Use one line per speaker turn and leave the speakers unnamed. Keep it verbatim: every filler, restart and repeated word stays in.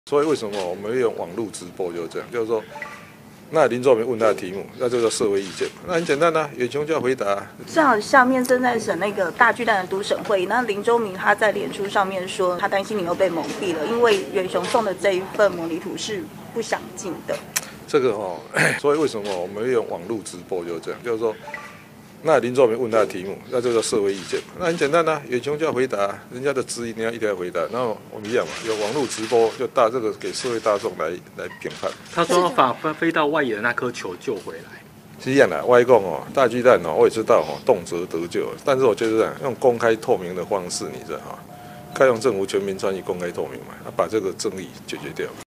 所以为什么我们会用网络直播？就是这样，就是说，那林作明问他的题目，那这个社会意见，那很简单啊，远雄就要回答。
正好下面正在审那个大巨蛋的都审会，那林周明他在脸书上面说，他担心你又被蒙蔽了，因为远雄送的这一份模拟图是不详尽的。
这个哦，所以为什么我们会用网络直播？就是这样，就是说。那林作明问他的题目，那这个社会意见，那很简单啊，远雄就要回答，人家的质疑你要一定要回答。然后我们一样嘛，有网络直播，就大这个给社会大众来来评判。
他说把飞到外野的那颗球救回来，
是一样的。外公哦，大巨蛋哦，我也知道哦，动辄得咎，但是我觉得这样用公开透明的方式，你知道哈，该用政府全民参与公开透明嘛，把这个争议解决掉。